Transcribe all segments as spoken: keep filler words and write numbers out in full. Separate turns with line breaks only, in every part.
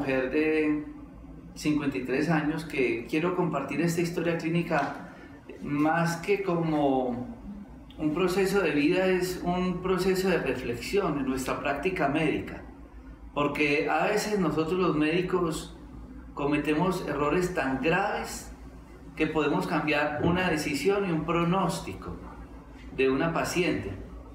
mujer de cincuenta y tres años que quiero compartir esta historia clínica más que como un proceso de vida, es un proceso de reflexión en nuestra práctica médica, porque a veces nosotros los médicos cometemos errores tan graves que podemos cambiar una decisión y un pronóstico de una paciente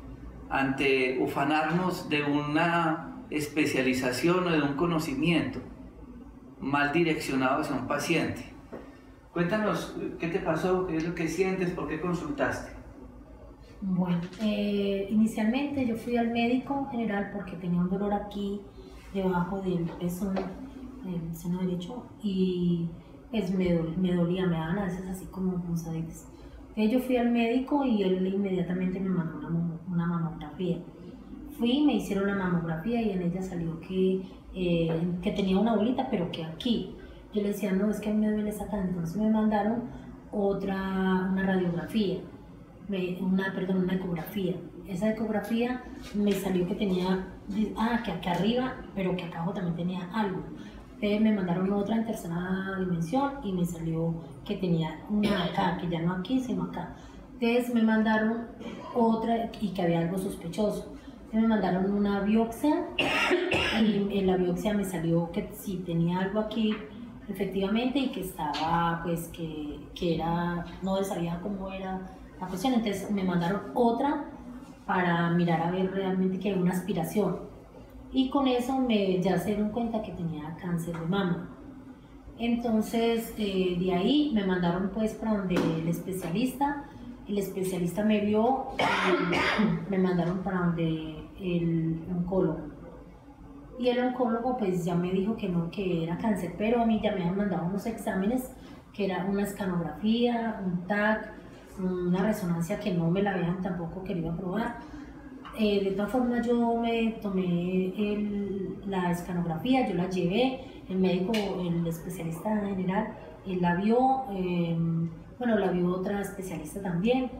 ante ufanarnos de una especialización o de un conocimiento mal direccionado hacia un paciente. Cuéntanos, ¿qué te pasó? ¿Qué es lo que sientes? ¿Por qué consultaste?
Bueno, eh, inicialmente yo fui al médico general porque tenía un dolor aquí debajo del pezón, del seno derecho, y pues me, dol, me dolía, me daban a veces así como punzaditas. Entonces yo fui al médico y él inmediatamente me mandó una, una mamografía. Fui, me hicieron la mamografía y en ella salió que, eh, que tenía una bolita, pero que aquí. Yo le decía, no, es que a mí me duele sacar. Entonces me mandaron otra, una radiografía, me, una, perdón, una ecografía. Esa ecografía me salió que tenía, ah, que acá arriba, pero que acá abajo también tenía algo. Entonces me mandaron otra en tercera dimensión y me salió que tenía una acá, que ya no aquí, sino acá. Entonces me mandaron otra y que había algo sospechoso. Entonces me mandaron una biopsia y en la biopsia me salió que sí tenía algo aquí, efectivamente, y que estaba, pues, que, que era, no sabía cómo era la cuestión. Entonces me mandaron otra para mirar a ver realmente que hay una aspiración. Y con eso me, ya se dieron cuenta que tenía cáncer de mama. Entonces, eh, de ahí me mandaron pues para donde el especialista. El especialista me vio, y me mandaron para donde el oncólogo. Y el oncólogo pues ya me dijo que no, que era cáncer, pero a mí ya me habían mandado unos exámenes, que era una escanografía, un T A C, una resonancia que no me la habían tampoco querido aprobar. Eh, de todas formas yo me tomé el, la escanografía, yo la llevé, el médico, el especialista general, él la vio, eh, bueno, la vio otra especialista también,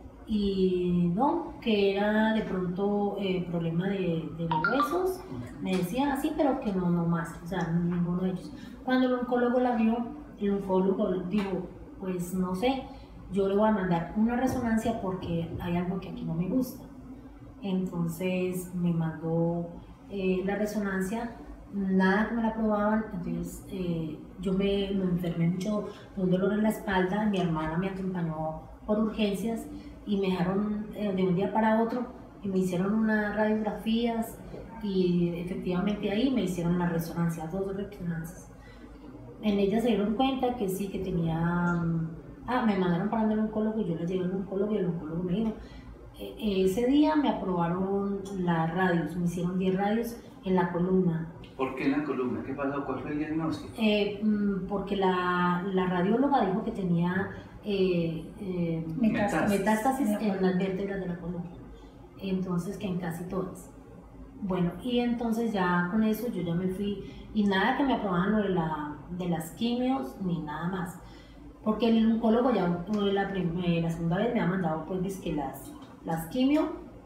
y no, que era de pronto eh, problema de, de los huesos, me decía así, pero que no, no más, o sea, ninguno de ellos. Cuando el oncólogo la vio, el oncólogo dijo, pues no sé, yo le voy a mandar una resonancia porque hay algo que aquí no me gusta. Entonces me mandó eh, la resonancia, nada que me la aprobaban. Entonces eh, yo me, me enfermé mucho de un dolor en la espalda. Mi hermana me acompañó por urgencias y me dejaron eh, de un día para otro y me hicieron unas radiografías y efectivamente ahí me hicieron la resonancia, dos resonancias. En ellas se dieron cuenta que sí, que tenía, ah, me mandaron para el oncólogo y yo le llevé al oncólogo y el oncólogo me dijo, ese día me aprobaron las radios, me hicieron diez radios en la columna.
¿Por qué en la columna? ¿Qué pasó? ¿Cuál fue el diagnóstico?
Eh, porque la, la radióloga dijo que tenía eh, eh, metástasis, metástasis en las vértebras de la columna, entonces que en casi todas. Bueno, y entonces ya con eso yo ya me fui, y nada que me aprobaban lo de, la, de las quimios, ni nada más. Porque el oncólogo ya la, la segunda vez me ha mandado pues que las las quimio,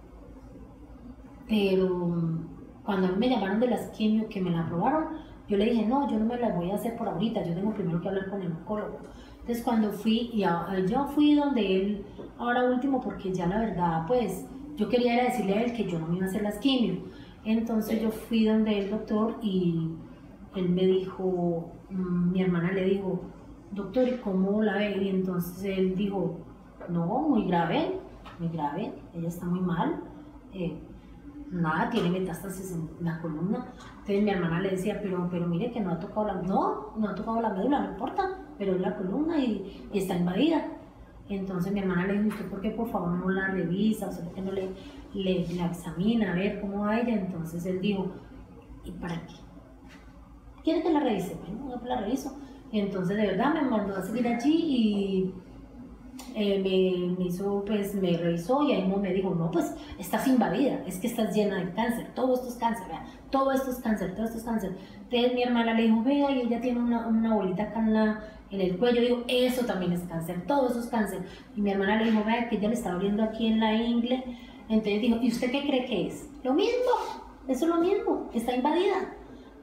pero cuando me llamaron de las quimio que me la aprobaron, yo le dije, no, yo no me las voy a hacer por ahorita, yo tengo primero que hablar con el oncólogo. Entonces cuando fui, y a, yo fui donde él, ahora último, porque ya la verdad, pues, yo quería ir a decirle a él que yo no me iba a hacer las quimio. Entonces yo fui donde el doctor y él me dijo, mmm, mi hermana le dijo, doctor, ¿y cómo la ve? Y entonces él dijo, no, muy grave. muy grave, ella está muy mal, eh, nada, tiene metástasis en la columna. Entonces mi hermana le decía, pero, pero mire que no ha tocado la, no, no ha tocado la médula, no importa, pero es la columna y, y está invadida. Entonces mi hermana le dijo, ¿usted por qué por favor no la revisa? O sea, ¿por qué no le, le, la examina a ver cómo va ella? Entonces él dijo, ¿y para qué? ¿Quiere que la revise? Bueno, yo la reviso. Y entonces de verdad me mandó a seguir allí y Eh, me, me hizo, pues me revisó y ahí no me dijo, no, pues estás invadida, es que estás llena de cáncer, todo esto es cáncer, vea, todo esto es cáncer, todo esto es cáncer. Entonces mi hermana le dijo, vea, y ella tiene una, una bolita acá en, la, en el cuello, digo, eso también es cáncer, todo eso es cáncer. Y mi hermana le dijo, vea, que ella le está abriendo aquí en la ingle. Entonces dijo, ¿y usted qué cree que es? Lo mismo, eso es lo mismo, está invadida.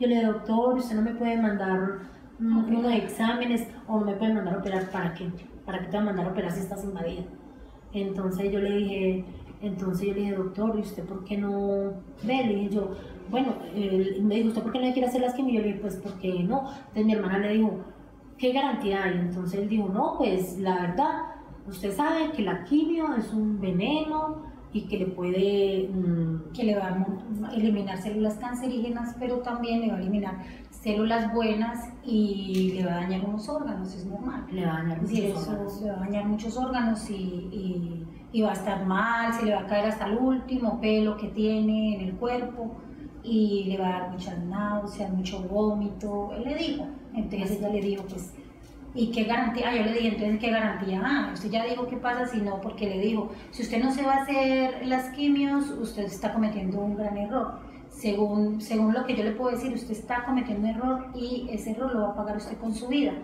Yo le dije, doctor, usted no me puede mandar mm, unos exámenes o no me puede mandar a operar, ¿para qué? ¿Para qué te va a mandar a operar si estás invadida? Entonces yo le dije, entonces yo le dije, doctor, ¿y usted por qué no ve? Le dije yo, bueno, él me dijo, ¿usted por qué no quiere hacer las quimio? Yo le dije, pues, ¿por qué no? Entonces mi hermana le dijo, ¿qué garantía hay? Entonces él dijo, no, pues, la verdad, usted sabe que la quimio es un veneno y que le puede, mmm,
que le va a eliminar células cancerígenas, pero también le va a eliminar células buenas y le va a dañar unos órganos, es normal.
Le va a dañar muchos
sí, eso,
órganos.
Le va a dañar muchos órganos y, y, y va a estar mal, se le va a caer hasta el último pelo que tiene en el cuerpo y le va a dar muchas náuseas, mucho vómito. Él le dijo, entonces ella le dijo, pues, ¿y qué garantía? Ah, yo le dije, entonces, ¿qué garantía? Ah, usted ya dijo qué pasa si no, porque le dijo, si usted no se va a hacer las quimios, usted está cometiendo un gran error. Según, según lo que yo le puedo decir, usted está cometiendo un error y ese error lo va a pagar usted con su vida.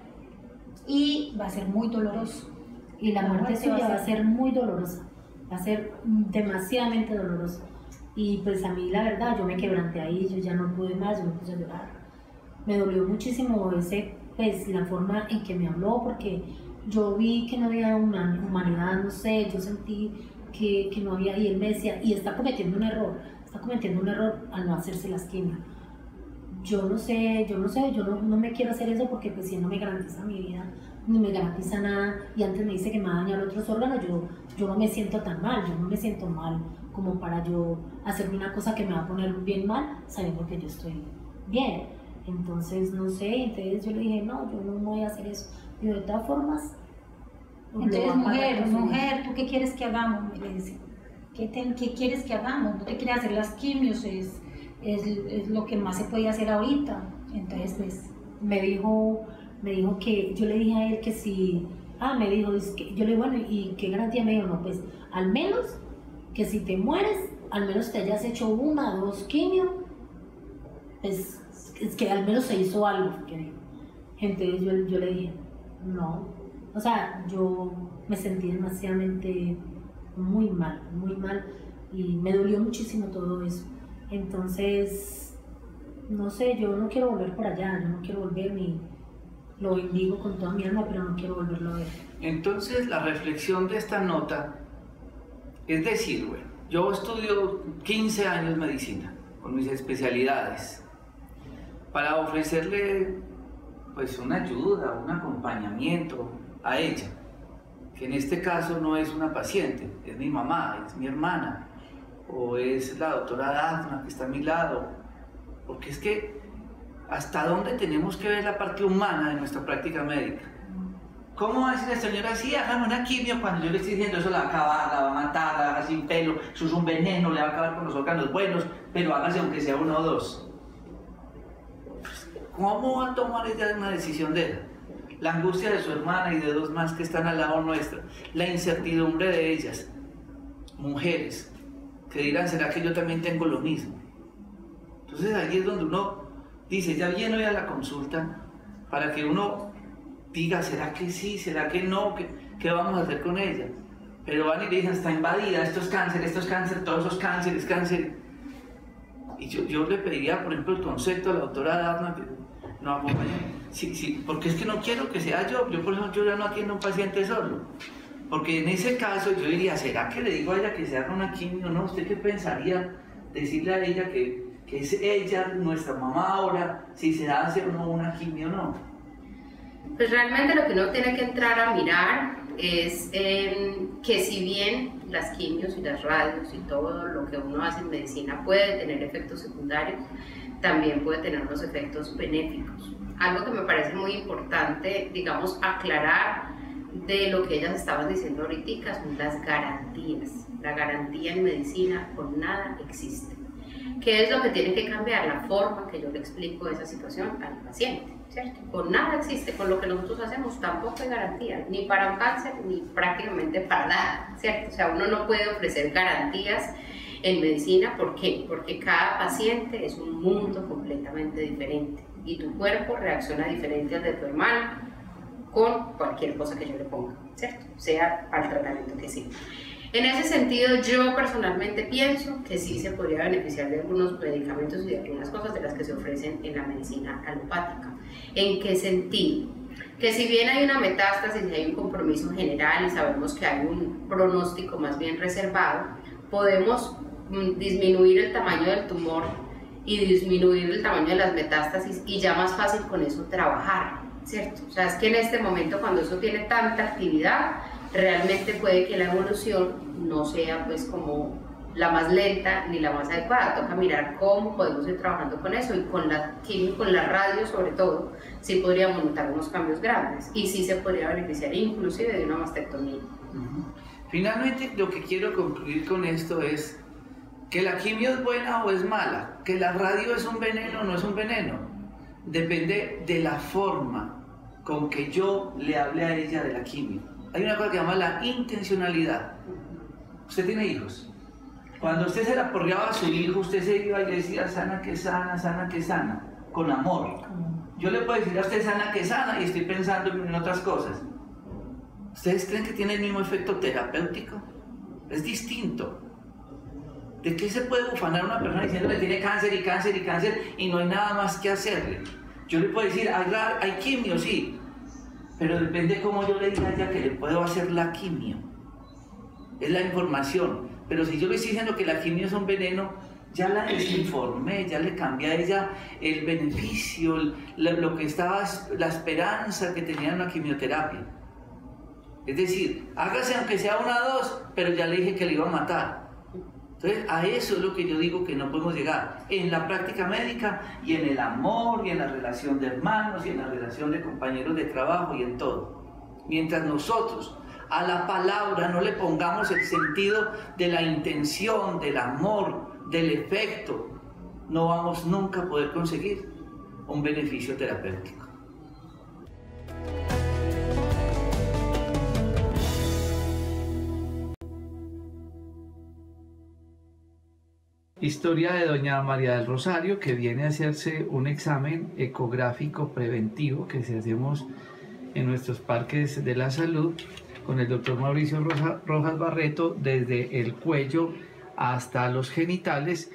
Y va a ser muy doloroso.
Y la muerte suya va a ser muy dolorosa, va a ser demasiadamente dolorosa. Y pues a mí la verdad, yo me quebranté ahí, yo ya no pude más, yo me puse a llorar. Me dolió muchísimo ese, pues, la forma en que me habló, porque yo vi que no había una humanidad, no sé, yo sentí que, que no había, y él me decía, y está cometiendo un error, está cometiendo un error al no hacerse las quimios. Yo no sé, yo no sé, yo no, no me quiero hacer eso porque pues si él no me garantiza mi vida, ni me garantiza nada, y antes me dice que me va a dañar otros órganos, yo, yo no me siento tan mal, yo no me siento mal como para yo hacerme una cosa que me va a poner bien mal, sabiendo que yo estoy bien. Entonces, no sé, entonces yo le dije, no, yo no voy a hacer eso. Y de todas formas...
Entonces, mujer, mujer, ¿tú qué quieres que hagamos? Le dice, ¿qué, te, ¿qué quieres que hagamos? No te quieres hacer las quimios, es, es, es lo que más se puede hacer ahorita. Entonces, pues,
me dijo, me dijo que, yo le dije a él que si, ah, me dijo, es que, yo le digo, bueno, ¿y qué garantía? Me dijo, no, pues, al menos que si te mueres, al menos te hayas hecho una, dos quimios, pues, es que al menos se hizo algo, que digo. Entonces yo, yo le dije, no, o sea, yo me sentí demasiadamente muy mal, muy mal, y me dolió muchísimo todo eso. Entonces, no sé, yo no quiero volver por allá, yo no quiero volver, ni lo bendigo con toda mi alma, pero no quiero volverlo a ver.
Entonces, la reflexión de esta nota es decir, bueno, yo estudio quince años medicina, con mis especialidades, para ofrecerle pues una ayuda, un acompañamiento a ella, que en este caso no es una paciente, es mi mamá, es mi hermana, o es la doctora Dafna que está a mi lado, porque es que hasta dónde tenemos que ver la parte humana de nuestra práctica médica. ¿Cómo va a decir la señora así, hágame una quimio cuando yo le estoy diciendo eso la va a acabar, la va a matar, la va a dejar sin pelo, eso es un veneno, le va a acabar con los órganos buenos, pero hágase aunque sea uno o dos? ¿Cómo va a tomar ella una decisión de ella? La angustia de su hermana y de dos más que están al lado nuestro, la incertidumbre de ellas, mujeres, que dirán, ¿será que yo también tengo lo mismo? Entonces ahí es donde uno dice, ya viene hoy a la consulta, para que uno diga, ¿será que sí? ¿Será que no? ¿Qué, qué vamos a hacer con ella? Pero van y le dicen, está invadida, esto es cáncer, esto es cáncer, todos esos cánceres, cáncer. Y yo, yo le pediría, por ejemplo, el concepto a la doctora Dafna, que no acompañe. Sí, sí, porque es que no quiero que sea yo, yo por ejemplo, yo ya no atiendo a un paciente solo. Porque en ese caso yo diría, ¿será que le digo a ella que se haga una quimio? No, ¿usted qué pensaría decirle a ella que, que es ella, nuestra mamá ahora, si se hace o no una quimio o no?
Pues realmente lo que uno tiene que entrar a mirar es eh, que si bien las quimios y las radios y todo lo que uno hace en medicina puede tener efectos secundarios, también puede tener unos efectos benéficos. Algo que me parece muy importante, digamos, aclarar de lo que ellas estaban diciendo ahorita son las garantías. La garantía en medicina con nada existe. ¿Qué es lo que tiene que cambiar? La forma que yo le explico esa situación al paciente, ¿cierto? Con nada existe, con lo que nosotros hacemos tampoco hay garantía, ni para un cáncer, ni prácticamente para nada, ¿cierto? O sea, uno no puede ofrecer garantías en medicina. ¿Por qué? Porque cada paciente es un mundo completamente diferente y tu cuerpo reacciona diferente al de tu hermano con cualquier cosa que yo le ponga, ¿cierto? Sea para el tratamiento que sea. En ese sentido, yo personalmente pienso que sí se podría beneficiar de algunos medicamentos y de algunas cosas de las que se ofrecen en la medicina alopática. ¿En qué sentido? Que si bien hay una metástasis y hay un compromiso general y sabemos que hay un pronóstico más bien reservado, podemos mm, disminuir el tamaño del tumor y disminuir el tamaño de las metástasis y ya más fácil con eso trabajar, ¿cierto? O sea, es que en este momento cuando eso tiene tanta actividad, realmente puede que la evolución no sea pues como la más lenta ni la más adecuada. Toca mirar cómo podemos ir trabajando con eso, y con la quimio, con la radio sobre todo, sí podríamos notar unos cambios grandes y sí se podría beneficiar inclusive de una mastectomía.
Uh-huh. Finalmente, lo que quiero concluir con esto es que la quimio es buena o es mala, que la radio es un veneno o no es un veneno. Depende de la forma con que yo le hable a ella de la quimio. Hay una cosa que se llama la intencionalidad. Usted tiene hijos. Cuando usted se la porreaba a su hijo, usted se iba y le decía sana que sana, sana que sana, con amor. Yo le puedo decir a usted sana que sana y estoy pensando en otras cosas. ¿Ustedes creen que tiene el mismo efecto terapéutico? Es distinto. ¿De qué se puede ufanar a una persona diciéndole tiene cáncer y cáncer y cáncer y no hay nada más que hacerle? Yo le puedo decir, hay, hay quimio, sí, pero depende cómo yo le diga a ella que le puedo hacer la quimio. Es la información. Pero si yo le estoy diciendo que la quimio es un veneno, ya la desinformé, ya le cambié a ella el beneficio, lo, lo que estaba, la esperanza que tenía en la quimioterapia. Es decir, hágase aunque sea una o dos, pero ya le dije que le iba a matar. Entonces, a eso es lo que yo digo que no podemos llegar en la práctica médica y en el amor y en la relación de hermanos y en la relación de compañeros de trabajo y en todo. Mientras nosotros a la palabra no le pongamos el sentido de la intención, del amor, del efecto, no vamos nunca a poder conseguir un beneficio terapéutico. Historia de doña María del Rosario, que viene a hacerse un examen ecográfico preventivo que se hacemos en nuestros parques de la salud con el doctor Mauricio Rosa, Rojas Barreto, desde el cuello hasta los genitales,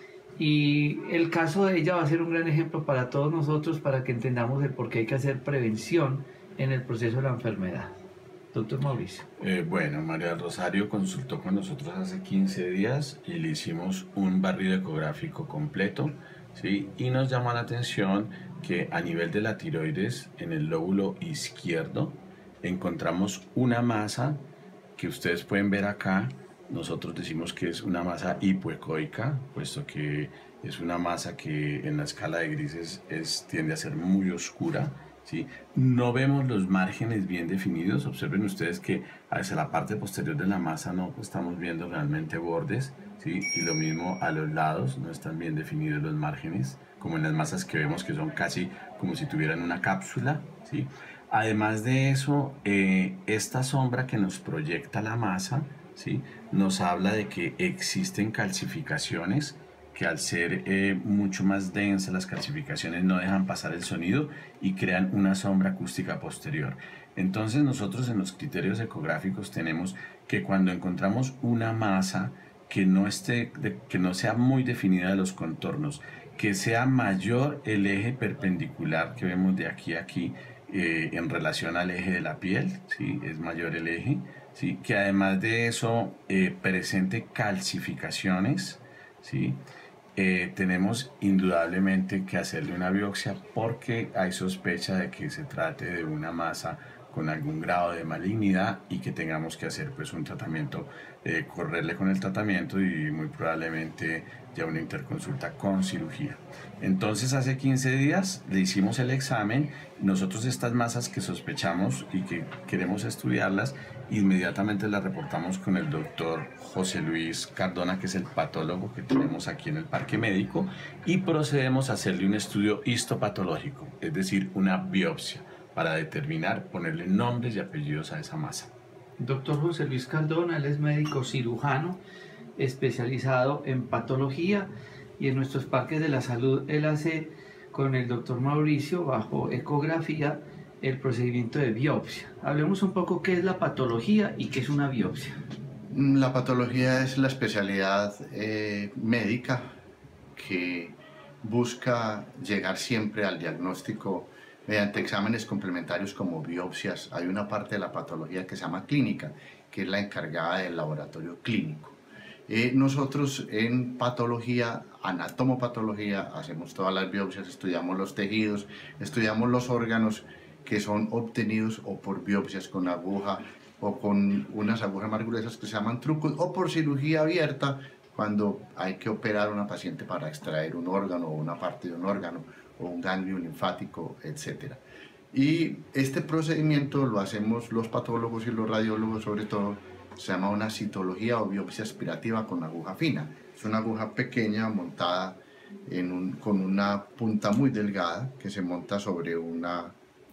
y el caso de ella va a ser un gran ejemplo para todos nosotros para que entendamos el por qué hay que hacer prevención en el proceso de la enfermedad. Doctor Mauricio.
Eh, bueno, María del Rosario consultó con nosotros hace quince días y le hicimos un barrido ecográfico completo, ¿sí? Y nos llama la atención que a nivel de la tiroides, en el lóbulo izquierdo, encontramos una masa que ustedes pueden ver acá. Nosotros decimos que es una masa hipoecoica, puesto que es una masa que en la escala de grises es, tiende a ser muy oscura, ¿sí? No vemos los márgenes bien definidos. Observen ustedes que hacia la parte posterior de la masa no estamos viendo realmente bordes, ¿sí? Y lo mismo a los lados, no están bien definidos los márgenes, como en las masas que vemos que son casi como si tuvieran una cápsula, ¿sí? Además de eso, eh, esta sombra que nos proyecta la masa, ¿sí? Nos habla de que existen calcificaciones, que al ser eh, mucho más densas las calcificaciones no dejan pasar el sonido y crean una sombra acústica posterior. Entonces nosotros en los criterios ecográficos tenemos que cuando encontramos una masa que no, esté, de, que no sea muy definida de los contornos, que sea mayor el eje perpendicular que vemos de aquí a aquí eh, en relación al eje de la piel, ¿sí? Es mayor el eje, ¿sí? Que además de eso eh, presente calcificaciones, ¿sí? Eh, tenemos indudablemente que hacerle una biopsia porque hay sospecha de que se trate de una masa con algún grado de malignidad y que tengamos que hacer pues un tratamiento, eh, correrle con el tratamiento y muy probablemente ya una interconsulta con cirugía. Entonces hace quince días le hicimos el examen. Nosotros estas masas que sospechamos y que queremos estudiarlas, inmediatamente las reportamos con el doctor José Luis Cardona, que es el patólogo que tenemos aquí en el parque médico, y procedemos a hacerle un estudio histopatológico, es decir, una biopsia, para determinar, ponerle nombres y apellidos a esa masa.
Doctor José Luis Cardona, él es médico cirujano especializado en patología, y en nuestros parques de la salud él hace con el doctor Mauricio, bajo ecografía, el procedimiento de biopsia. Hablemos un poco qué es la patología y qué es una biopsia.
La patología es la especialidad eh, médica que busca llegar siempre al diagnóstico mediante exámenes complementarios como biopsias. Hay una parte de la patología que se llama clínica, que es la encargada del laboratorio clínico. Eh, nosotros en patología, anatomopatología, hacemos todas las biopsias, estudiamos los tejidos, estudiamos los órganos que son obtenidos o por biopsias con aguja o con unas agujas más gruesas que se llaman trucos, o por cirugía abierta cuando hay que operar a una paciente para extraer un órgano o una parte de un órgano o un ganglio linfático, etcétera. Y este procedimiento lo hacemos los patólogos y los radiólogos, sobre todo, se llama una citología o biopsia aspirativa con aguja fina. Es una aguja pequeña montada en un, con una punta muy delgada que se monta sobre una,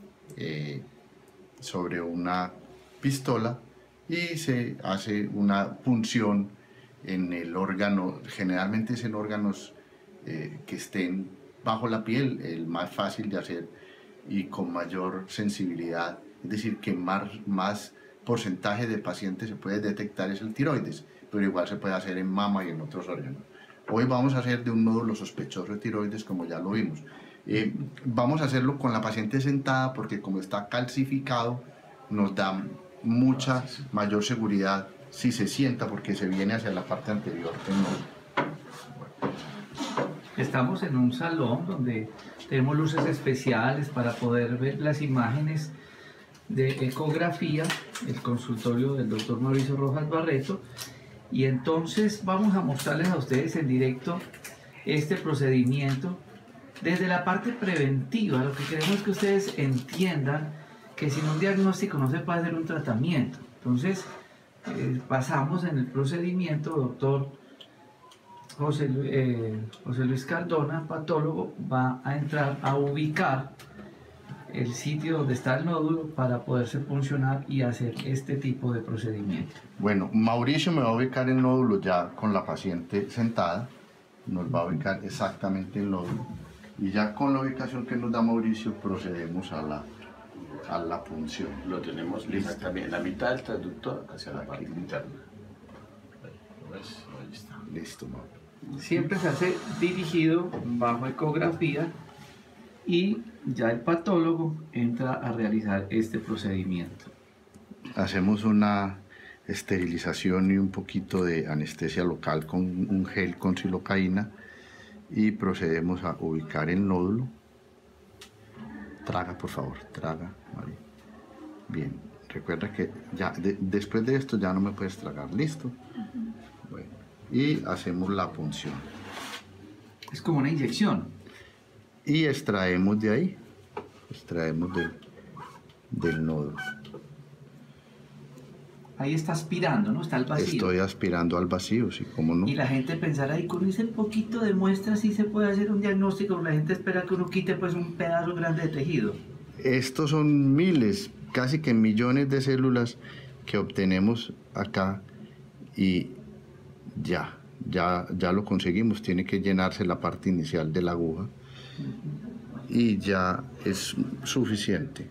eh, sobre una pistola y se hace una punción en el órgano. Generalmente es en órganos eh, que estén bajo la piel, el más fácil de hacer y con mayor sensibilidad, es decir, que más, más porcentaje de pacientes se puede detectar es el tiroides, pero igual se puede hacer en mama y en otros órganos. Hoy vamos a hacer de un nódulo sospechoso de tiroides, como ya lo vimos. Eh, vamos a hacerlo con la paciente sentada porque como está calcificado nos da mucha mayor seguridad si se sienta, porque se viene hacia la parte anterior del nódulo.
Estamos en un salón donde tenemos luces especiales para poder ver las imágenes de ecografía, el consultorio del doctor Mauricio Rojas Barreto, y entonces vamos a mostrarles a ustedes en directo este procedimiento desde la parte preventiva. Lo que queremos es que ustedes entiendan que sin un diagnóstico no se puede hacer un tratamiento. Entonces eh, pasamos en el procedimiento. Doctor José, eh, José Luis Cardona, patólogo, va a entrar a ubicar el sitio donde está el nódulo para poderse puncionar y hacer este tipo de procedimiento.
Bueno, Mauricio me va a ubicar el nódulo ya con la paciente sentada, nos va a ubicar exactamente el nódulo y ya con la ubicación que nos da Mauricio procedemos a la, a la punción.
Lo tenemos listo también, la mitad del traductor hacia la parte interna. Ahí está.
Listo, Mauricio.
Siempre se hace dirigido bajo ecografía y ya el patólogo entra a realizar este procedimiento.
Hacemos una esterilización y un poquito de anestesia local con un gel con silocaína y procedemos a ubicar el nódulo. Traga, por favor, traga, María. Bien, recuerda que ya de, después de esto ya no me puedes tragar, ¿listo? Uh-huh. Bueno, y hacemos la punción.
Es como una inyección.
Y extraemos de ahí, extraemos del, del nódulo.
Ahí está aspirando, ¿no? Está al vacío.
Estoy aspirando al vacío, sí, cómo no.
Y la gente pensará, y con ese poquito de muestra sí se puede hacer un diagnóstico. La gente espera que uno quite pues un pedazo grande de tejido.
Estos son miles, casi que millones de células que obtenemos acá y ya, ya, ya lo conseguimos. Tiene que llenarse la parte inicial de la aguja. Y ya es suficiente.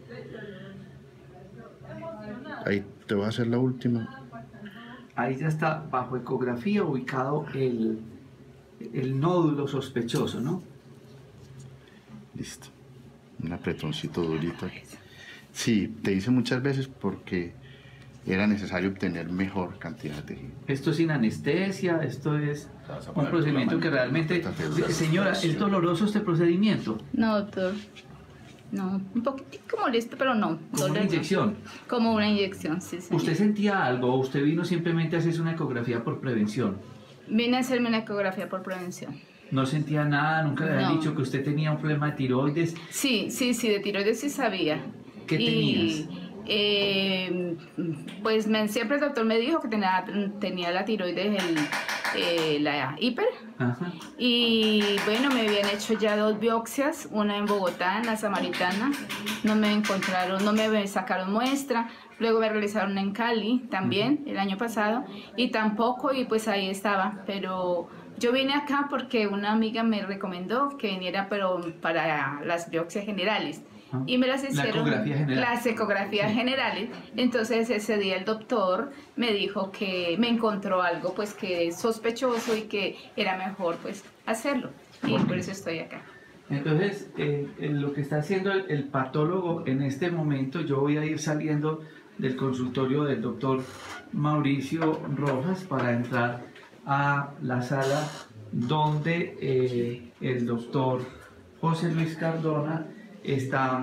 Ahí te voy a hacer la última.
Ahí ya está bajo ecografía ubicado el, el nódulo sospechoso, ¿no?
Listo. Un apretoncito durito. Sí, te hice muchas veces porque era necesario obtener mejor cantidad de tejido.
Esto es sin anestesia, esto es un procedimiento que realmente... Señora, ¿es doloroso este procedimiento?
No, doctor. No, un poquitico molesto, pero no.
¿Como una inyección?
Como una inyección, sí, sí.
¿Usted sentía algo o usted vino simplemente a hacerse una ecografía por prevención?
Vine a hacerme una ecografía por prevención.
¿No sentía nada? ¿Nunca le habían
No.
dicho que usted tenía un problema de tiroides?
Sí, sí, sí, de tiroides sí sabía.
¿Qué tenías?
Eh, pues me, siempre el doctor me dijo que tenía, tenía la tiroides, el, eh, la hiper.
Ajá.
Y bueno, me habían hecho ya dos biopsias, una en Bogotá, en la Samaritana. No me encontraron, no me sacaron muestra. Luego me realizaron en Cali también, uh-huh. el año pasado. Y tampoco, y pues ahí estaba. Pero yo vine acá porque una amiga me recomendó que viniera pero para las biopsias generales. y me las
La
hicieron
ecografía general.
las ecografías
Sí.
generales. Entonces ese día el doctor me dijo que me encontró algo pues que es sospechoso y que era mejor pues hacerlo, y
Ok.
por eso estoy acá.
Entonces, eh, eh, lo que está haciendo el, el patólogo en este momento, yo voy a ir saliendo del consultorio del doctor Mauricio Rojas para entrar a la sala donde eh, el doctor José Luis Cardona está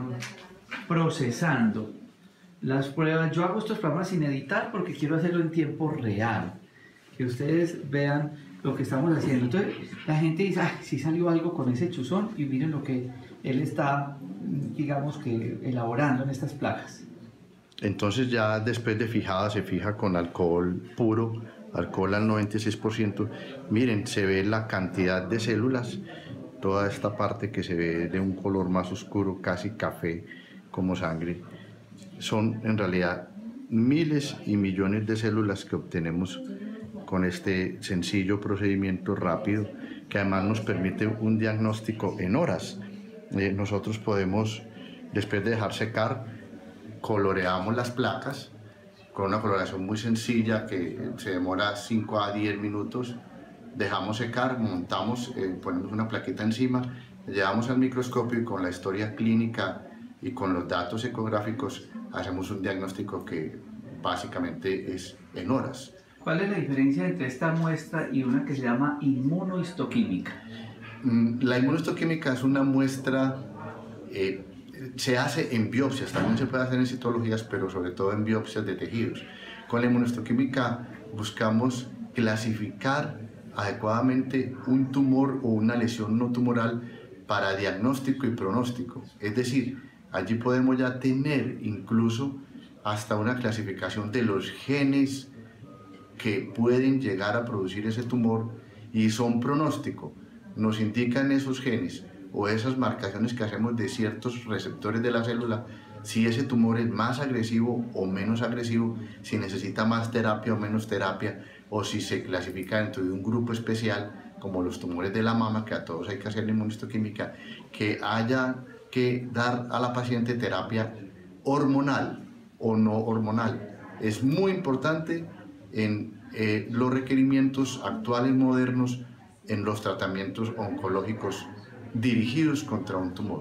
procesando las pruebas. Yo hago estos programas sin editar porque quiero hacerlo en tiempo real, que ustedes vean lo que estamos haciendo. Entonces la gente dice, ay, sí salió algo con ese chuzón, y miren lo que él está, digamos que, elaborando en estas placas.
Entonces ya después de fijada se fija con alcohol puro, alcohol al noventa y seis por ciento. Miren, se ve la cantidad de células, toda esta parte que se ve de un color más oscuro, casi café, como sangre. Son en realidad miles y millones de células que obtenemos con este sencillo procedimiento rápido, que además nos permite un diagnóstico en horas. Eh, nosotros podemos, después de dejar secar, coloreamos las placas con una coloración muy sencilla que se demora cinco a diez minutos, dejamos secar, montamos, eh, ponemos una plaquita encima, llevamos al microscopio y con la historia clínica y con los datos ecográficos hacemos un diagnóstico que básicamente es en horas.
¿Cuál es la diferencia entre esta muestra y una que se llama inmunohistoquímica?
La inmunohistoquímica es una muestra, eh, se hace en biopsias, también se puede hacer en citologías, pero sobre todo en biopsias de tejidos. Con la inmunohistoquímica buscamos clasificar adecuadamente un tumor o una lesión no tumoral para diagnóstico y pronóstico. Es decir, allí podemos ya tener incluso hasta una clasificación de los genes que pueden llegar a producir ese tumor y son pronóstico. Nos indican esos genes o esas marcaciones que hacemos de ciertos receptores de la célula si ese tumor es más agresivo o menos agresivo, si necesita más terapia o menos terapia, o si se clasifica dentro de un grupo especial como los tumores de la mama, que a todos hay que hacer la inmunohistoquímica, que haya que dar a la paciente terapia hormonal o no hormonal. Es muy importante en eh, los requerimientos actuales modernos en los tratamientos oncológicos dirigidos contra un tumor.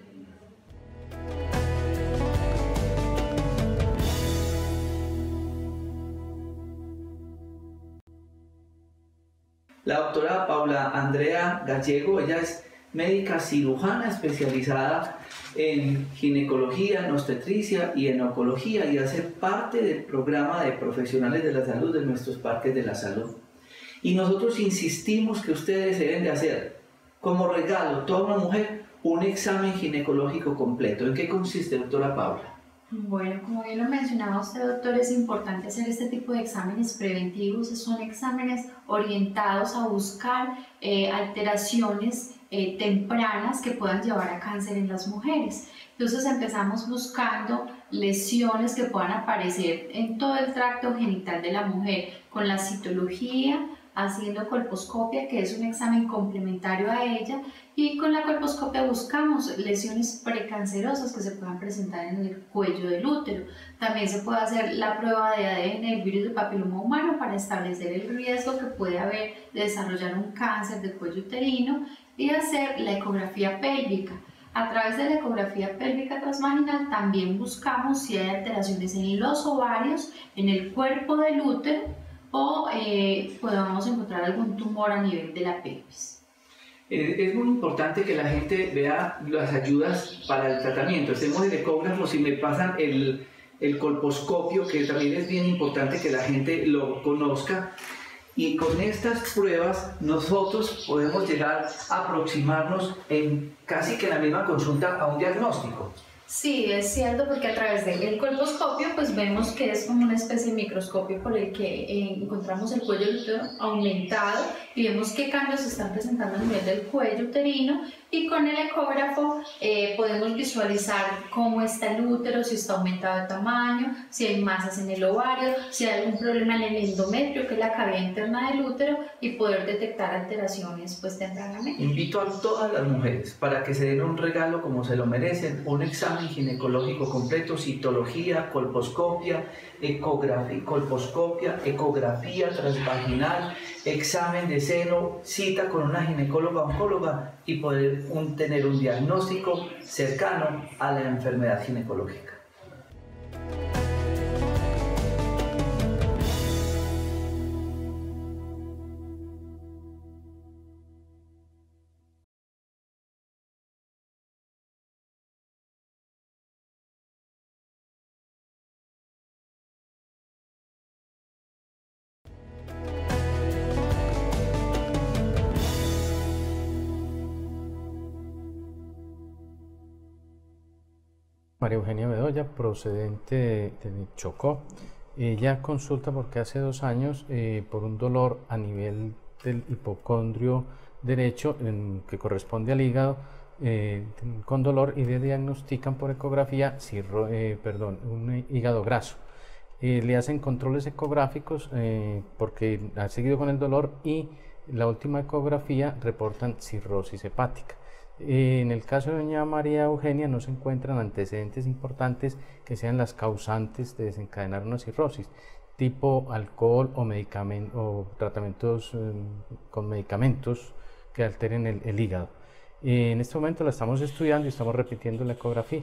La doctora Paula Andrea Gallego, ella es médica cirujana especializada en ginecología, en obstetricia y en oncología, y hace parte del programa de profesionales de la salud de nuestros parques de la salud. Y nosotros insistimos que ustedes deben de hacer como regalo a toda una mujer un examen ginecológico completo. ¿En qué consiste, doctora Paula?
Bueno, como bien lo mencionaba usted, doctor, es importante hacer este tipo de exámenes preventivos. Son exámenes orientados a buscar eh, alteraciones eh, tempranas que puedan llevar a cáncer en las mujeres. Entonces empezamos buscando lesiones que puedan aparecer en todo el tracto genital de la mujer con la citología, haciendo colposcopia, que es un examen complementario a ella, y con la colposcopia buscamos lesiones precancerosas que se puedan presentar en el cuello del útero. También se puede hacer la prueba de A D N del virus del papiloma humano para establecer el riesgo que puede haber de desarrollar un cáncer del cuello uterino, y hacer la ecografía pélvica. A través de la ecografía pélvica transvaginal también buscamos si hay alteraciones en los ovarios, en el cuerpo del útero, o eh, podamos encontrar algún tumor a nivel de la pelvis.
Eh, es muy importante que la gente vea las ayudas para el tratamiento. Hacemos el ecógrafo, si me pasan el, el colposcopio, que también es bien importante que la gente lo conozca. Y con estas pruebas nosotros podemos llegar a aproximarnos en casi que en la misma consulta a un diagnóstico.
Sí, es cierto, porque a través del colposcopio pues vemos que es como una especie de microscopio por el que eh, encontramos el cuello del útero aumentado y vemos qué cambios se están presentando a nivel del cuello uterino, Y con el ecógrafo eh, podemos visualizar cómo está el útero, si está aumentado de tamaño, si hay masas en el ovario, si hay algún problema en el endometrio, que es la cavidad interna del útero, y poder detectar alteraciones pues tempranamente.
Invito a todas las mujeres para que se den un regalo como se lo merecen, un examen ginecológico completo, citología, colposcopia, ecografía, colposcopia, ecografía transvaginal, examen de seno, cita con una ginecóloga oncóloga y poder un, tener un diagnóstico cercano a la enfermedad ginecológica.
María Eugenia Bedoya, procedente de, de Chocó. Ella consulta porque hace dos años eh, por un dolor a nivel del hipocondrio derecho en, que corresponde al hígado, eh, con dolor, y le diagnostican por ecografía cirro, eh, perdón, un hígado graso. Eh, le hacen controles ecográficos eh, porque ha seguido con el dolor, y la última ecografía reportan cirrosis hepática. En el caso de doña María Eugenia no se encuentran antecedentes importantes que sean las causantes de desencadenar una cirrosis, tipo alcohol o, o tratamientos eh, con medicamentos que alteren el, el hígado. Eh, en este momento la estamos estudiando y estamos repitiendo la ecografía.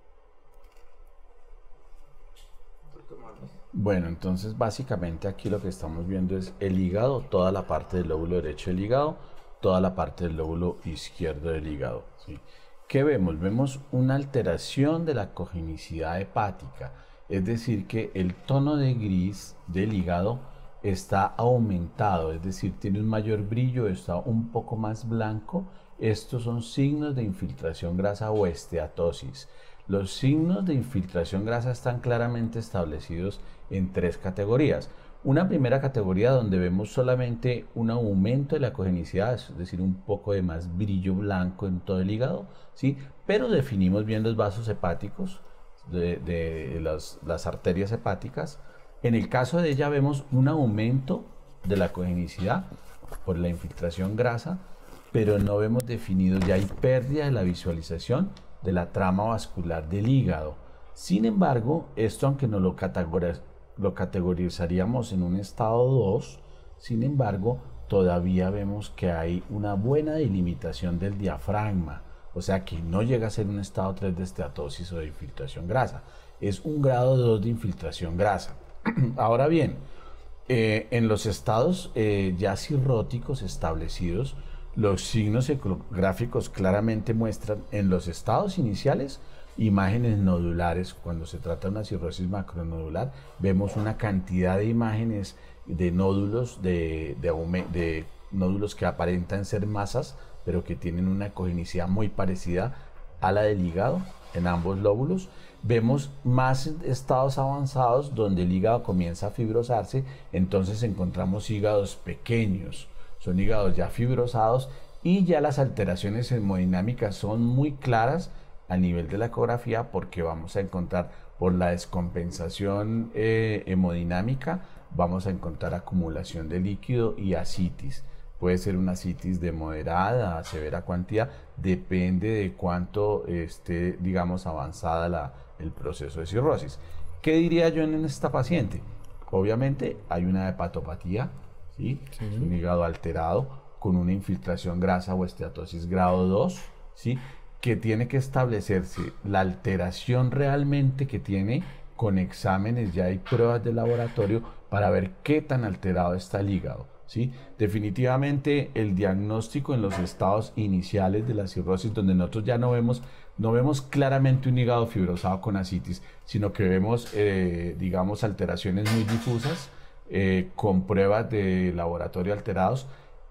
Bueno, entonces básicamente aquí lo que estamos viendo es el hígado, toda la parte del lóbulo derecho del hígado, toda la parte del lóbulo izquierdo del hígado, ¿sí? ¿Qué vemos? Vemos una alteración de la cogenicidad hepática, es decir, que el tono de gris del hígado está aumentado, es decir, tiene un mayor brillo, está un poco más blanco. Estos son signos de infiltración grasa o esteatosis. Los signos de infiltración grasa están claramente establecidos en tres categorías. Una primera categoría donde vemos solamente un aumento de la cogenicidad, es decir, un poco de más brillo blanco en todo el hígado, ¿sí? Pero definimos bien los vasos hepáticos, de, de las, las arterias hepáticas. En el caso de ella vemos un aumento de la cogenicidad por la infiltración grasa, pero no vemos definido, ya hay pérdida de la visualización de la trama vascular del hígado. Sin embargo, esto, aunque no lo categoriza, lo categorizaríamos en un estado dos, sin embargo, todavía vemos que hay una buena delimitación del diafragma, o sea que no llega a ser un estado tres de esteatosis o de infiltración grasa, es un grado dos de infiltración grasa. Ahora bien, eh, en los estados eh, ya cirróticos establecidos, los signos ecográficos claramente muestran en los estados iniciales imágenes nodulares. Cuando se trata de una cirrosis macronodular, vemos una cantidad de imágenes de nódulos, de, de, de nódulos que aparentan ser masas, pero que tienen una cogenicidad muy parecida a la del hígado en ambos lóbulos. Vemos más estados avanzados donde el hígado comienza a fibrosarse, entonces encontramos hígados pequeños, son hígados ya fibrosados, y ya las alteraciones hemodinámicas son muy claras a nivel de la ecografía, porque vamos a encontrar, por la descompensación eh, hemodinámica, vamos a encontrar acumulación de líquido y ascitis. Puede ser una ascitis de moderada a severa cuantía, depende de cuánto esté, digamos, avanzada la, el proceso de cirrosis. ¿Qué diría yo en esta paciente? Obviamente hay una hepatopatía, ¿sí? Sí. Es un hígado alterado con una infiltración grasa o esteatosis grado dos, ¿sí? Que tiene que establecerse la alteración realmente que tiene con exámenes. Ya hay pruebas de laboratorio para ver qué tan alterado está el hígado, ¿sí? Definitivamente el diagnóstico en los estados iniciales de la cirrosis, donde nosotros ya no vemos, no vemos claramente un hígado fibrosado con ascitis, sino que vemos, eh, digamos, alteraciones muy difusas, eh, con pruebas de laboratorio alterados.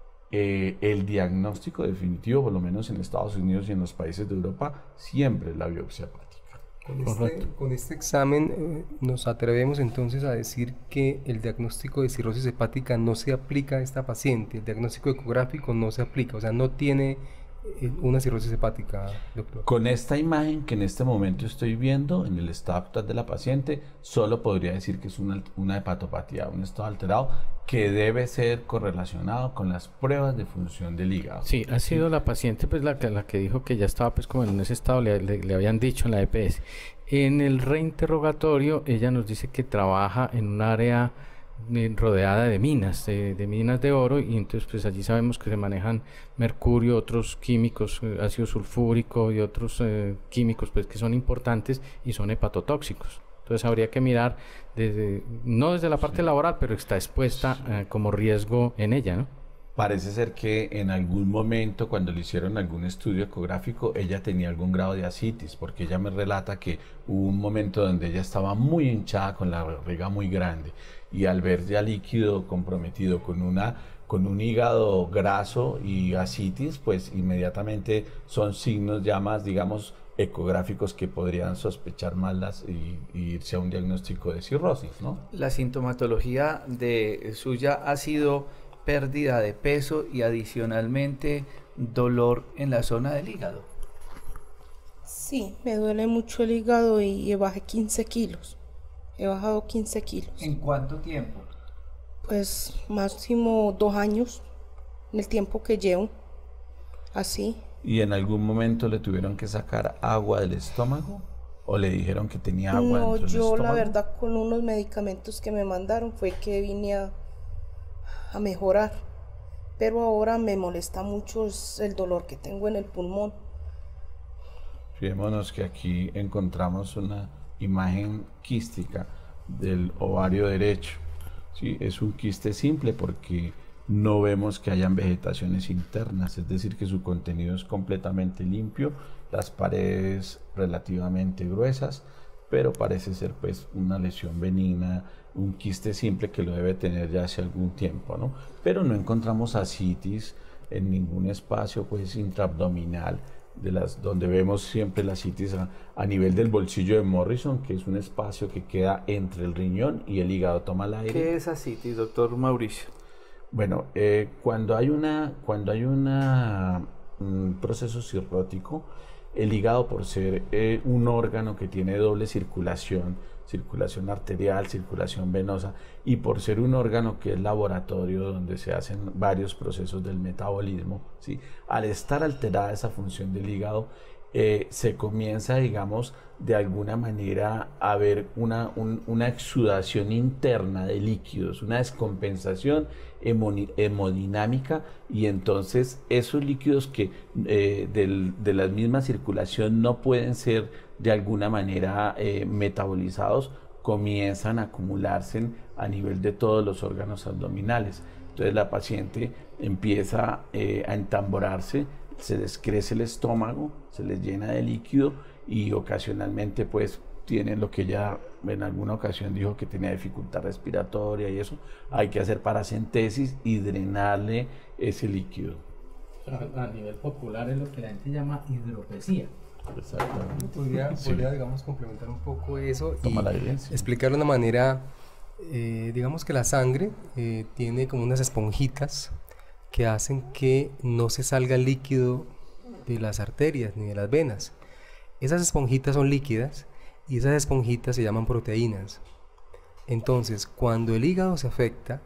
Eh, el diagnóstico definitivo, por lo menos en Estados Unidos y en los países de Europa, siempre es la biopsia hepática.
Con este, con este examen eh, nos atrevemos entonces a decir que el diagnóstico de cirrosis hepática no se aplica a esta paciente, el diagnóstico ecográfico no se aplica, o sea, no tiene una cirrosis hepática, doctor?
Con esta imagen que en este momento estoy viendo, en el estado actual de la paciente, solo podría decir que es una, una hepatopatía, un estado alterado que debe ser correlacionado con las pruebas de función del hígado.
Sí, ha sido la paciente pues la, la que dijo que ya estaba pues como en ese estado, le, le, le habían dicho en la E P S. En el reinterrogatorio ella nos dice que trabaja en un área rodeada de minas, de, de minas de oro, y entonces pues allí sabemos que se manejan mercurio, otros químicos, eh, ácido sulfúrico y otros eh, químicos pues que son importantes y son hepatotóxicos. Entonces habría que mirar desde, no desde la parte sí. laboral, pero está expuesta sí. eh, como riesgo en ella, ¿no?
Parece ser que en algún momento, cuando le hicieron algún estudio ecográfico, ella tenía algún grado de ascitis, porque ella me relata que hubo un momento donde ella estaba muy hinchada, con la barriga muy grande, y al ver ya líquido comprometido con una con un hígado graso y ascitis, pues inmediatamente son signos ya más, digamos, ecográficos que podrían sospechar más las, y, y irse a un diagnóstico de cirrosis, ¿no?
La sintomatología de suya ha sido pérdida de peso y adicionalmente dolor en la zona del hígado.
Sí, me duele mucho el hígado y bajé quince kilos. He bajado quince kilos.
¿En cuánto tiempo?
Pues máximo dos años, en el tiempo que llevo, así.
¿Y en algún momento le tuvieron que sacar agua del estómago? ¿O le dijeron que tenía agua
no,
dentro del
yo
estómago?
La verdad con unos medicamentos que me mandaron fue que vine a, a mejorar. Pero ahora me molesta mucho el dolor que tengo en el pulmón.
Fijémonos que aquí encontramos una imagen quística del ovario derecho. ¿Sí? Es un quiste simple porque no vemos que hayan vegetaciones internas, es decir, que su contenido es completamente limpio, las paredes relativamente gruesas, pero parece ser pues una lesión benigna, un quiste simple que lo debe tener ya hace algún tiempo, ¿no? Pero no encontramos ascitis en ningún espacio pues intraabdominal, de las donde vemos siempre la ascitis a, a nivel del bolsillo de Morrison, que es un espacio que queda entre el riñón y el hígado. Toma el aire.
¿Qué es ascitis, doctor Mauricio?
Bueno, eh, cuando hay una cuando hay una un proceso cirrótico, el hígado, por ser eh, un órgano que tiene doble circulación, circulación arterial, circulación venosa, y por ser un órgano que es laboratorio donde se hacen varios procesos del metabolismo, ¿sí? Al estar alterada esa función del hígado, eh, se comienza, digamos, de alguna manera a ver una, un, una exudación interna de líquidos, una descompensación hemodinámica, y entonces esos líquidos que eh, del, de la misma circulación no pueden ser de alguna manera eh, metabolizados, comienzan a acumularse a nivel de todos los órganos abdominales. Entonces la paciente empieza eh, a entamborarse, se les crece el estómago, se les llena de líquido y ocasionalmente pues tienen lo que ella en alguna ocasión dijo que tenía dificultad respiratoria y eso. Hay que hacer paracentesis y drenarle ese líquido.
A, a nivel popular es lo que la gente llama hidropesía.
Exactamente.
Podría,
Sí.
podría, digamos, complementar un poco eso y
Toma la evidencia.
explicarlo de una manera, eh, digamos que la sangre eh, tiene como unas esponjitas que hacen que no se salga el líquido de las arterias ni de las venas. Esas esponjitas son líquidas y esas esponjitas se llaman proteínas. Entonces, cuando el hígado se afecta,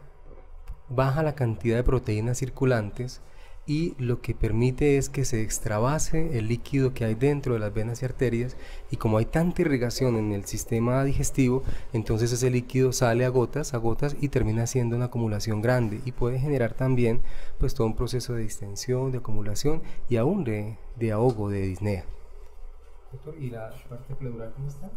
baja la cantidad de proteínas circulantes y lo que permite es que se extravase el líquido que hay dentro de las venas y arterias, y como hay tanta irrigación en el sistema digestivo, entonces ese líquido sale a gotas, a gotas y termina siendo una acumulación grande y puede generar también pues todo un proceso de distensión, de acumulación y aún de, de ahogo, de disnea. Doctor, ¿y la parte pleural cómo está?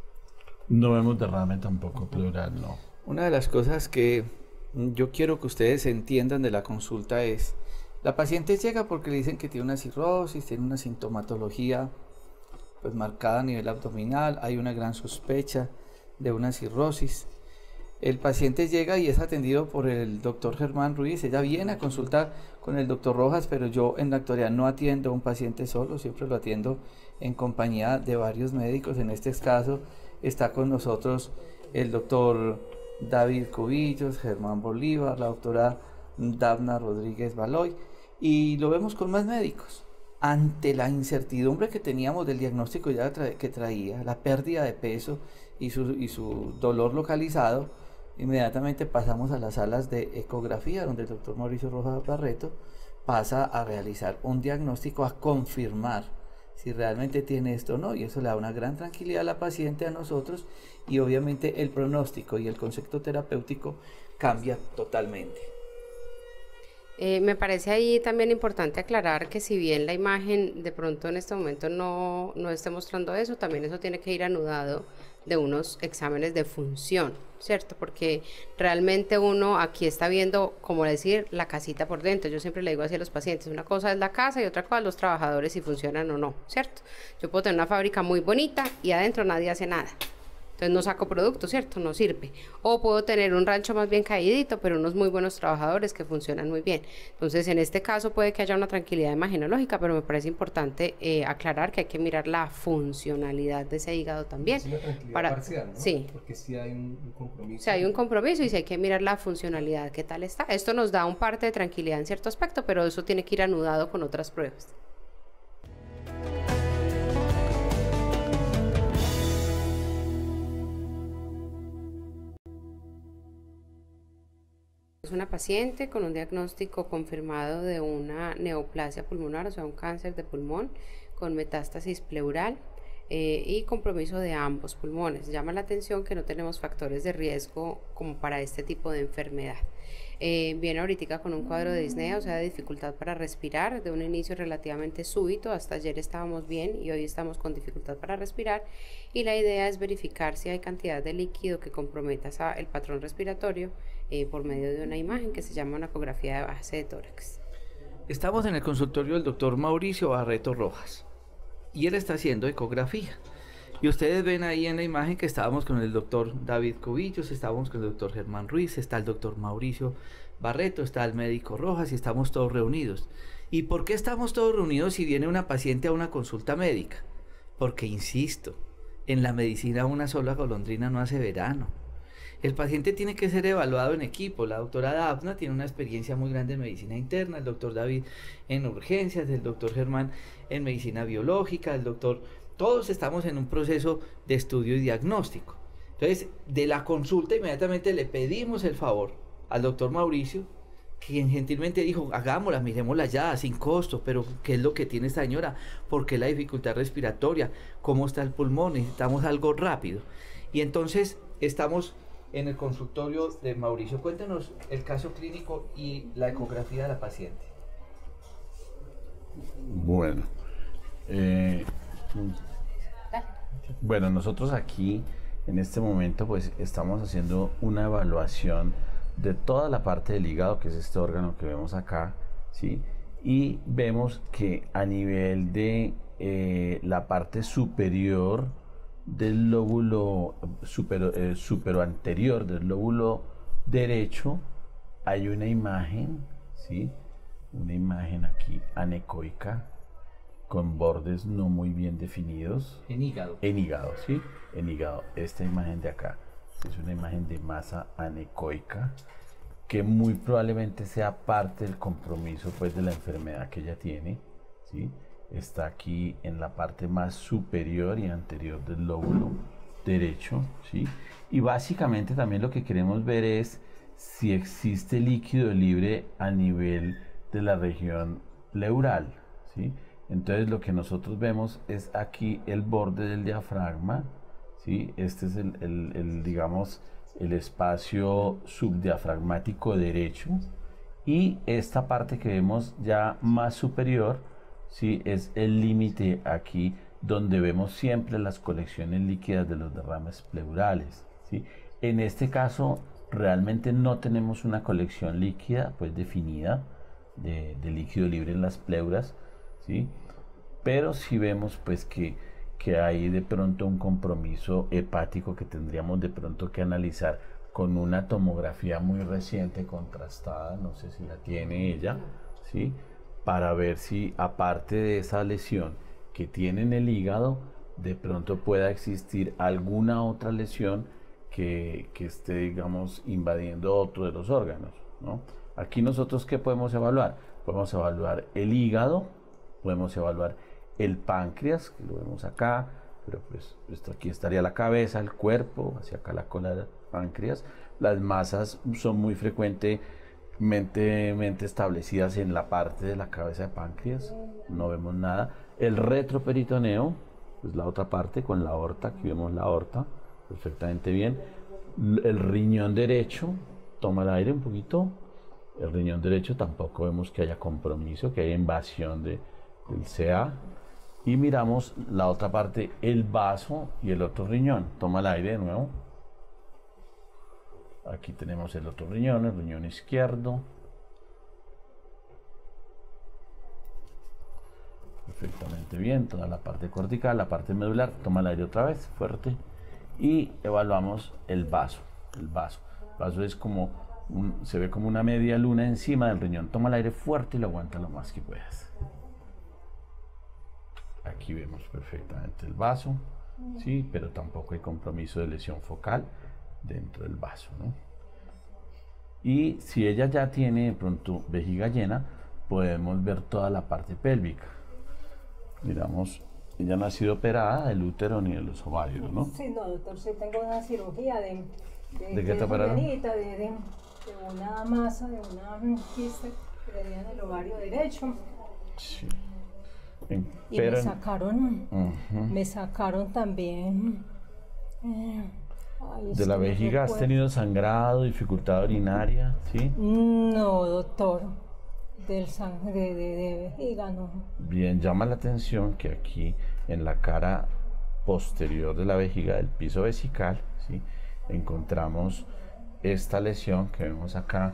No vemos derrame tampoco pleural, no.
Una de las cosas que yo quiero que ustedes entiendan de la consulta es: la paciente llega porque le dicen que tiene una cirrosis, tiene una sintomatología pues marcada a nivel abdominal, hay una gran sospecha de una cirrosis. El paciente llega y es atendido por el doctor Germán Ruiz. Ella viene a consultar con el doctor Rojas, pero yo en la actualidad no atiendo a un paciente solo, siempre lo atiendo en compañía de varios médicos. En este caso está con nosotros el doctor David Cubillos, Germán Bolívar, la doctora Dafna Rodríguez Baloy, y lo vemos con más médicos. ante la incertidumbre que teníamos del diagnóstico ya tra que traía, la pérdida de peso y su, y su dolor localizado, inmediatamente pasamos a las salas de ecografía, donde el doctor Mauricio Rojas Barreto pasa a realizar un diagnóstico, a confirmar si realmente tiene esto o no, y eso le da una gran tranquilidad a la paciente, a nosotros, y obviamente el pronóstico y el concepto terapéutico cambia totalmente.
Eh, me parece ahí también importante aclarar que si bien la imagen de pronto en este momento no, no esté mostrando eso, también eso tiene que ir anudado de unos exámenes de función, ¿cierto? Porque realmente uno aquí está viendo, como decir, la casita por dentro. Yo siempre le digo así a los pacientes, una cosa es la casa y otra cosa los trabajadores si funcionan o no, ¿cierto? Yo puedo tener una fábrica muy bonita y adentro nadie hace nada. Entonces no saco producto, ¿cierto? No sirve. O puedo tener un rancho más bien caídito, pero unos muy buenos trabajadores que funcionan muy bien. Entonces en este caso puede que haya una tranquilidad imaginológica, pero me parece importante eh, aclarar que hay que mirar la funcionalidad de ese hígado también.
Es una tranquilidad
para,
parcial, ¿no?
Sí.
Porque sí hay un, un compromiso.
Sí, hay un compromiso y sí hay que mirar la funcionalidad, qué tal está. Esto nos da un parte de tranquilidad en cierto aspecto, pero eso tiene que ir anudado con otras pruebas. Es una paciente con un diagnóstico confirmado de una neoplasia pulmonar, o sea, un cáncer de pulmón con metástasis pleural eh, y compromiso de ambos pulmones. Llama la atención que no tenemos factores de riesgo como para este tipo de enfermedad. Eh, viene ahorita con un cuadro de disnea, o sea, de dificultad para respirar, de un inicio relativamente súbito. Hasta ayer estábamos bien y hoy estamos con dificultad para respirar, y la idea es verificar si hay cantidad de líquido que comprometa el patrón respiratorio eh, por medio de una imagen que se llama una ecografía de base de tórax.
Estamos en el consultorio del doctor Mauricio Barreto Rojas y él está haciendo ecografía. Y ustedes ven ahí en la imagen que estábamos con el doctor David Cubillos, estábamos con el doctor Germán Ruiz, está el doctor Mauricio Barreto, está el médico Rojas y estamos todos reunidos. ¿Y por qué estamos todos reunidos si viene una paciente a una consulta médica? Porque, insisto, en la medicina una sola golondrina no hace verano. El paciente tiene que ser evaluado en equipo. La doctora Dafna tiene una experiencia muy grande en medicina interna, el doctor David en urgencias, el doctor Germán en medicina biológica, el doctor... Todos estamos en un proceso de estudio y diagnóstico. Entonces, de la consulta inmediatamente le pedimos el favor al doctor Mauricio, quien gentilmente dijo, hagámosla, miremosla ya, sin costo, pero ¿qué es lo que tiene esta señora? ¿Por qué la dificultad respiratoria? ¿Cómo está el pulmón? Necesitamos algo rápido. Y entonces estamos en el consultorio de Mauricio. Cuéntanos el caso clínico y la ecografía de la paciente.
Bueno, eh... Bueno, nosotros aquí en este momento pues estamos haciendo una evaluación de toda la parte del hígado, que es este órgano que vemos acá, ¿sí? Y vemos que a nivel de eh, la parte superior del lóbulo super, eh, superoanterior del lóbulo derecho hay una imagen, ¿sí? Una imagen aquí anecoica, con bordes no muy bien definidos.
En hígado.
En hígado, ¿sí? En hígado. Esta imagen de acá es una imagen de masa anecoica que muy probablemente sea parte del compromiso pues de la enfermedad que ella tiene, ¿sí? Está aquí en la parte más superior y anterior del lóbulo derecho, ¿sí? Y básicamente también lo que queremos ver es si existe líquido libre a nivel de la región pleural, ¿sí? Entonces lo que nosotros vemos es aquí el borde del diafragma, ¿sí? Este es el, el, el, digamos, el espacio subdiafragmático derecho, y esta parte que vemos ya más superior, ¿sí? Es el límite aquí donde vemos siempre las colecciones líquidas de los derrames pleurales, ¿sí? En este caso realmente no tenemos una colección líquida pues definida de, de líquido libre en las pleuras, ¿sí? Pero sí vemos pues que, que hay de pronto un compromiso hepático que tendríamos de pronto que analizar con una tomografía muy reciente contrastada, no sé si la tiene ella, ¿sí? Para ver si aparte de esa lesión que tiene en el hígado, de pronto pueda existir alguna otra lesión que, que esté, digamos, invadiendo otro de los órganos, ¿no? Aquí nosotros, ¿qué podemos evaluar? Podemos evaluar el hígado, Podemos evaluar el páncreas, que lo vemos acá, pero pues esto aquí estaría la cabeza, el cuerpo, hacia acá la cola del páncreas. Las masas son muy frecuentemente establecidas en la parte de la cabeza de páncreas, no vemos nada. El retroperitoneo, pues la otra parte con la aorta, aquí vemos la aorta perfectamente bien. El riñón derecho, toma el aire un poquito. El riñón derecho tampoco vemos que haya compromiso, que haya invasión de, del C A. Y miramos la otra parte, el vaso y el otro riñón. Toma el aire de nuevo. Aquí tenemos el otro riñón, el riñón izquierdo. Perfectamente bien, toda la parte cortical, la parte medular. Toma el aire otra vez, fuerte. Y evaluamos el vaso. El vaso. El vaso es como, un, se ve como una media luna encima del riñón. Toma el aire fuerte y lo aguanta lo más que puedas. Aquí vemos perfectamente el vaso, sí, pero tampoco hay compromiso de lesión focal dentro del vaso, ¿no? Y si ella ya tiene de pronto vejiga llena, podemos ver toda la parte pélvica. Miramos, ella no ha sido operada del útero ni de los ovarios, ¿no?
Sí, no, doctor, sí tengo una cirugía de... ¿De,
¿De qué te operaron?
De, de, de una masa, de una quiste que tenía en el ovario derecho.
Sí.
En, y me sacaron, uh-huh. me sacaron también... Eh, ay,
¿De la vejiga has tenido sangrado, dificultad urinaria? ¿Sí?
No, doctor. Del sangre de, de, de vejiga, no.
Bien, llama la atención que aquí en la cara posterior de la vejiga del piso vesical, ¿sí?, encontramos esta lesión que vemos acá,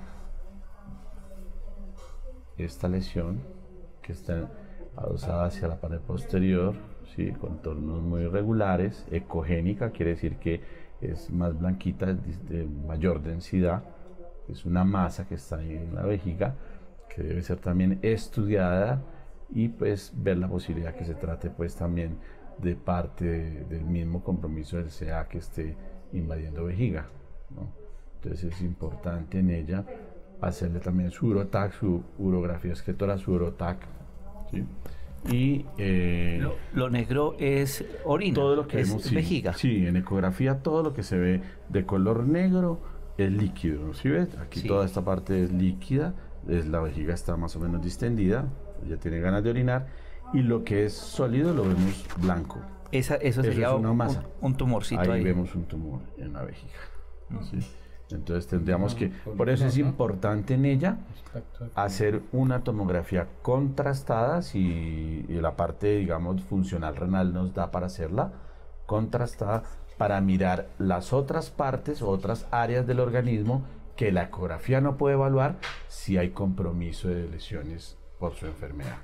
esta lesión que está adosada hacia la pared posterior, ¿sí?, contornos muy irregulares, ecogénica, quiere decir que es más blanquita, de mayor densidad, es una masa que está ahí en la vejiga, que debe ser también estudiada y pues ver la posibilidad que se trate pues también de parte de, del mismo compromiso del C A que esté invadiendo vejiga, ¿no? Entonces es importante en ella hacerle también su urotac, su urografía excretora, su urotac, ¿sí? Y eh,
lo, lo negro es orina,
todo lo que
es
vemos, sí,
vejiga.
Sí, en ecografía todo lo que se ve de color negro es líquido, ¿sí ves? Aquí sí. Toda esta parte es líquida, es, la vejiga está más o menos distendida, ella tiene ganas de orinar, y lo que es sólido lo vemos blanco.
Esa, eso sería
eso es una masa.
Un, un tumorcito
ahí.
Ahí
vemos un tumor en la vejiga. Uh-huh. ¿Sí? Entonces tendríamos que, por eso es importante en ella hacer una tomografía contrastada, si la parte, digamos, funcional renal nos da para hacerla, contrastada, para mirar las otras partes, otras áreas del organismo que la ecografía no puede evaluar si hay compromiso de lesiones por su enfermedad.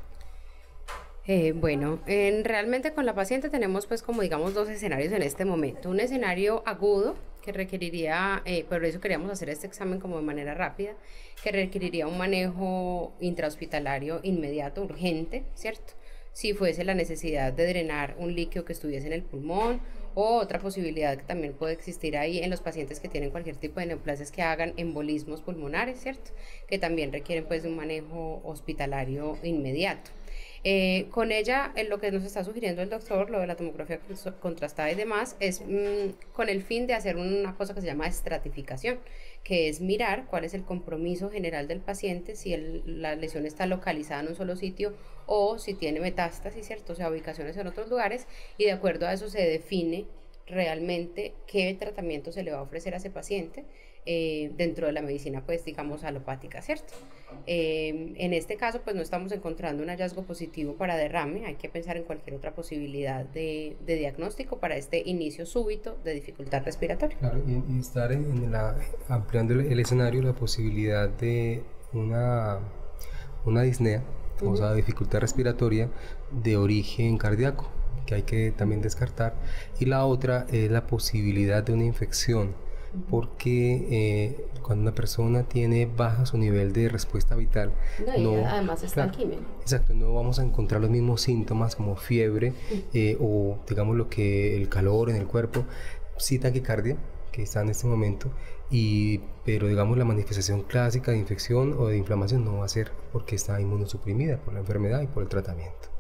Eh, bueno, en, realmente con la paciente tenemos pues como digamos dos escenarios en este momento. Un escenario agudo que requeriría, eh, por eso queríamos hacer este examen como de manera rápida, que requeriría un manejo intrahospitalario inmediato, urgente, ¿cierto? Si fuese la necesidad de drenar un líquido que estuviese en el pulmón, o otra posibilidad que también puede existir ahí en los pacientes que tienen cualquier tipo de neoplasias que hagan embolismos pulmonares, ¿cierto? Que también requieren pues de un manejo hospitalario inmediato. Eh, con ella, en lo que nos está sugiriendo el doctor, lo de la tomografía contrastada y demás, es mmm, con el fin de hacer una cosa que se llama estratificación, que es mirar cuál es el compromiso general del paciente, si el, la lesión está localizada en un solo sitio o si tiene metástasis, ¿cierto? O sea, ubicaciones en otros lugares, y de acuerdo a eso se define realmente qué tratamiento se le va a ofrecer a ese paciente eh, dentro de la medicina, pues digamos alopática, ¿cierto? Eh, en este caso pues no estamos encontrando un hallazgo positivo para derrame, hay que pensar en cualquier otra posibilidad de, de diagnóstico para este inicio súbito de dificultad respiratoria.
Claro, y, y estar en la, ampliando el, el escenario, la posibilidad de una, una disnea, uh-huh. o sea, dificultad respiratoria de origen cardíaco, que hay que también descartar, y la otra es la posibilidad de una infección, porque eh, cuando una persona tiene baja su nivel de respuesta vital,
no, no además está
claro,
químico.
Exacto, no vamos a encontrar los mismos síntomas como fiebre eh, o digamos lo que el calor en el cuerpo, sí taquicardia, que está en este momento, y, pero digamos la manifestación clásica de infección o de inflamación no va a ser porque está inmunosuprimida por la enfermedad y por el tratamiento.